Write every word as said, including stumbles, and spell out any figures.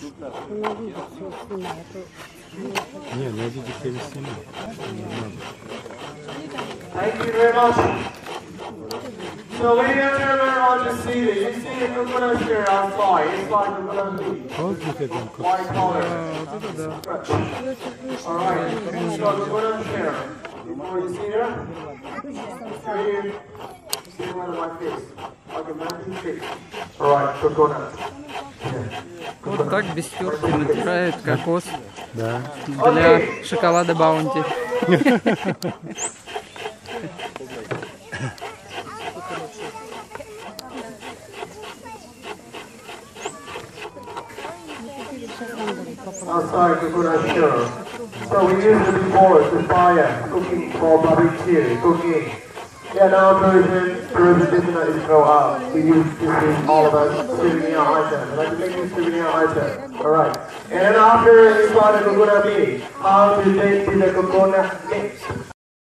Не, на видео я не снимаю. Thank you very much. So ladies and gentlemen, on the seat, you see the coconut here on fly. It's like coconut meat. White color. Alright, so coconut here. Before you see there, right here, see one of my face. Like a mountain face. Alright, coconut. Вот так без терки натирают кокос Да. для шоколада Баунти. Outside coconut sugar. So we use it before to fire, cooking for barbecue, cooking. Yeah, now Persian, Persian business is go up. We use this in all of us souvenir items. Like making souvenir items. Alright. And then after you start the coconut meat, how to take to the coconut mix.